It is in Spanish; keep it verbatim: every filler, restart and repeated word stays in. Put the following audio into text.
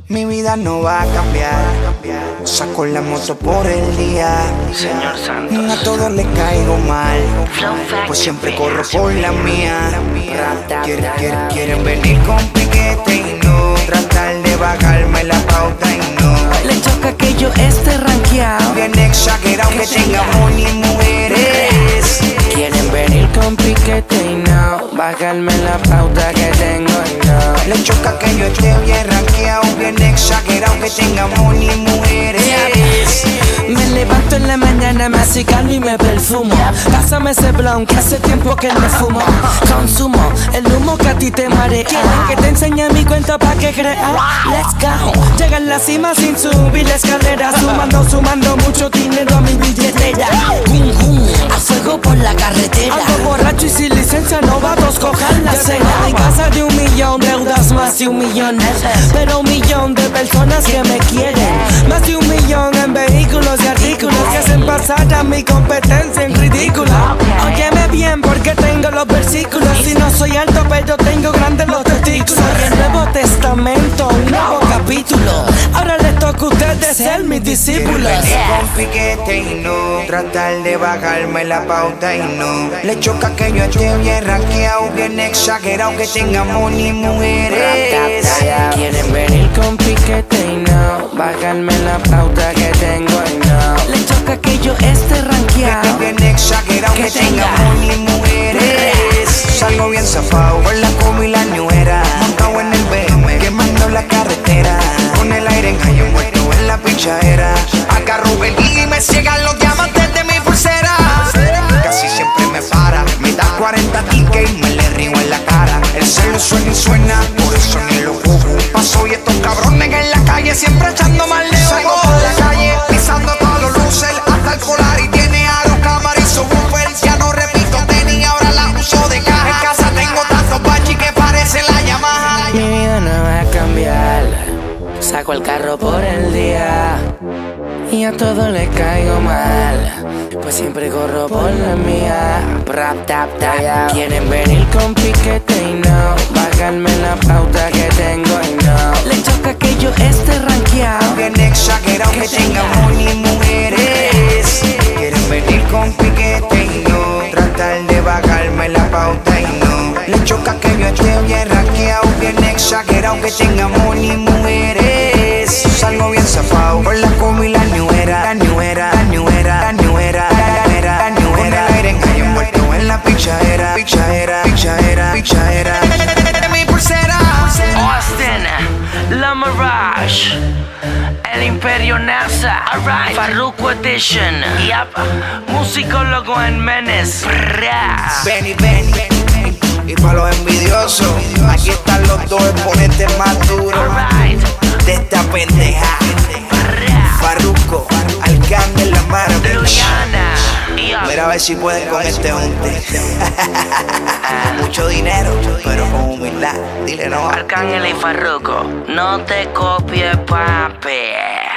Mi vida no va a cambiar. Saco la moto por el día. Señor Santos. A todos les caigo mal, pues siempre corro por la mía. Quieren, quieren, quieren venir con piquete y no tratar de bajarme la pauta y no. Le choca que yo esté rankeado, Bien exagerado que tengamos ni mujeres. quieren venir con piquete y no bajarme la pauta que tengo y no. Le choca que yo esté bien rankeado, bien exagerado que tengamos ni mujeres. Me levanto en la mañana, me acicalo y me perfumo. Pásame ese blunt que hace tiempo que no fumo. Consumo el humo que a ti te marea, que te enseña mi cuenta pa' que creas. Let's go. Llega en la cima sin subir la escalera, sumando, sumando mucho dinero a mi billetera. Boom, boom, a fuego por la carretera. Ando borracho y sin licencia, novatos cojan la cena. En casa de un millón, deudas más de un millón, pero un millón de personas que me quieren. Más de un millón en vehículos y artículos que hacen pasar a mi competencia en ridículo. Óyeme bien porque tengo los versículos. Si no soy alto pero tengo grandes los testículos. El Nuevo Testamento, un nuevo capítulo. Ahora les toca a ustedes ser mis discípulos. Venir con piquete y no tratar de bajarme la pauta y no. Le choca que yo esté bien rankeado, bien exagerado que tengamos ni mujeres. Quieren venir con piquete y no bajarme la pauta que tengo y no. Le choca que yo esté rankeado, Bien exagerado que tengamos ni mujeres. Salgo bien zafado con la combi y la ñuera, montado en el B M, quemando la carretera, con el aire en calle envuelto en la pichadera. Agarro el y me ciegan los diamantes de mi pulsera. Casi siempre me para, me da cuarenta tickets y me le río en la cara. El celo suena y suena, por eso ni lo cojo. Paso y estos cabrones en la calle siempre echando mal de ojo. Salgo por la calle, pisando todos los luces, hasta el polar y tiene aro, cámara y subwoofer. Ya no repito, tenía, ahora la uso de caja. En casa tengo tantos bachi que parece la Yamaha. mi vida no va a cambiar. Saco el carro por el día y a todo le caigo mal, pues siempre corro por la mía. Rap, tap, tap. Quieren venir con piquete y no bajarme la pauta que tengo y no. Le choca que yo esté rankeado, Bien exagerado que tengamos ni mujeres. Quieren venir con piquete y no tratar de bajarme la pauta y no. Le choca que yo esté bien rankeado, bien exagerado que tengamos ni mujeres. Salgo bien zafado con la combi y la ñuera, la ñuera, la ñuera, la ñuera, la ñuera, la ñuera. Con el aire en calle envuelto en la pichadera, pichadera, pichadera, pichadera. De mi pulsera. Austin, La Mirage, El Imperio NASA, alright. Farruko Edition, yep. Musicólogo en Menes. Ven y ven, ven. Y para los envidiosos, aquí están los dos exponentes más duros Alright. de esta pendeja. Farruko, Alcángel en la mano. Luiana, yep. Mira a ver si pueden con este junte. Mucho dinero, pero con humildad. Dile no. Arcángel y Farruko, no te copies, papi.